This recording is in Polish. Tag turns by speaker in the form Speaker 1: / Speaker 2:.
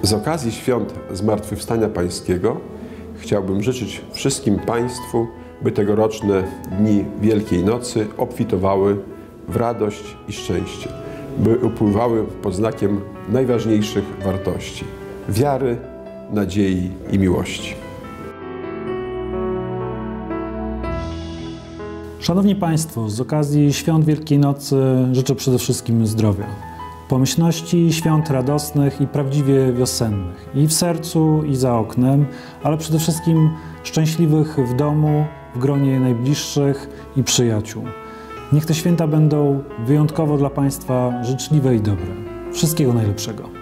Speaker 1: Z okazji świąt Zmartwychwstania Pańskiego chciałbym życzyć wszystkim Państwu, by tegoroczne dni Wielkiej Nocy obfitowały w radość i szczęście, by upływały pod znakiem najważniejszych wartości – wiary, nadziei i miłości.
Speaker 2: Szanowni Państwo, z okazji świąt Wielkiej Nocy życzę przede wszystkim zdrowia, pomyślności, świąt radosnych i prawdziwie wiosennych, i w sercu, i za oknem, ale przede wszystkim szczęśliwych w domu, w gronie najbliższych i przyjaciół. Niech te święta będą wyjątkowo dla Państwa życzliwe i dobre. Wszystkiego najlepszego.